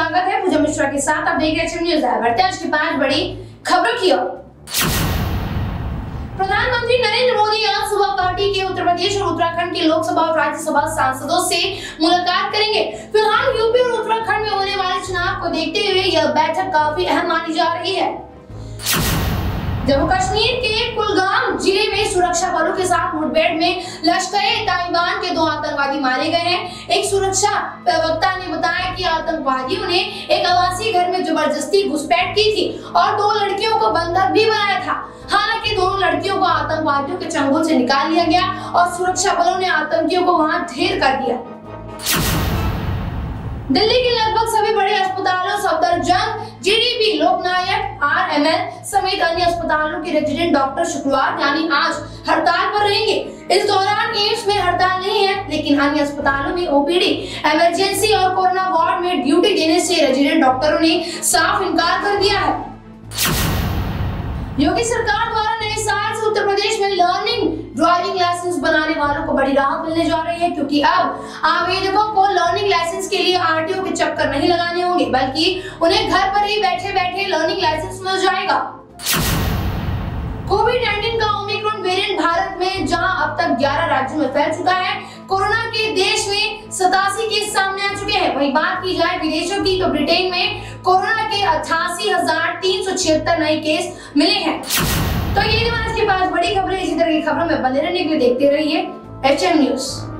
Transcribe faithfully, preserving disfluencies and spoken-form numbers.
स्वागत है पूजा मिश्रा के साथ। आप देख रहे हैं न्यूज़ है। बढ़ते हैं आज की पांच बड़ी खबरों की ओर। प्रधानमंत्री नरेंद्र मोदी आज सुबह पार्टी के उत्तर प्रदेश और उत्तराखंड के लोकसभा और राज्यसभा सांसदों से मुलाकात करेंगे। फिलहाल यूपी और उत्तराखंड में होने वाले चुनाव को देखते हुए यह बैठक काफी अहम मानी जा रही है। जम्मू कश्मीर के कुलगाम जिले में सुरक्षा बलों के साथ मुठभेड़ में लश्कर-ए-तैयबा के दो आतंकवादी मारे गए हैं। एक सुरक्षा प्रवक्ता ने बताया कि आतंकवादियों ने एक आवासीय घर में जबरदस्ती घुसपैठ की थी और दो लड़कियों को बंधक भी बनाया था। हालांकि दोनों लड़कियों को आतंकवादियों के चंगुल से निकाल लिया गया और सुरक्षा बलों ने आतंकियों को वहां ढेर कर दिया। दिल्ली के लगभग सभी बड़े अस्पतालों सफदरजंग, जीडीबी, लोकनायक, आरएमएल समेत अन्य अस्पतालों के रेजिडेंट डॉक्टर शुक्रवार यानी आज हड़ताल पर रहेंगे। इस दौरान एम्स में हड़ताल नहीं है, लेकिन अन्य अस्पतालों में ओपीडी, इमरजेंसी और कोरोना वार्ड में ड्यूटी देने से रेजिडेंट डॉक्टरों ने साफ इनकार कर दिया है। योगी सरकार द्वारा नए साल से उत्तर प्रदेश में लर्निंग ड्राइविंग लाइसेंस बनाने वालों को बड़ी राहत मिलने जा रही है, क्योंकि अब आवेदकों को लर्निंग लाइसेंस के लिए आरटीओ के चक्कर नहीं लगाने होंगे, बल्कि उन्हें घर पर ही बैठे बैठे लर्निंग लाइसेंस मिल जाएगा। कोविड नाइनटीन का ओमिक्रॉन वेरिएंट भारत में जहां अब तक ग्यारह राज्यों में फैल चुका है, कोरोना के देश में सतासी केस सामने आ चुके हैं। वहीं बात की जाए विदेशों की तो ब्रिटेन में कोरोना के अठासी हजार तीन सौ छिहत्तर नए केस मिले हैं। तो ये आज के पास बड़ी खबरें। इसी तरह की खबरों में बने रहने के लिए देखते रहिए एच एम न्यूज़।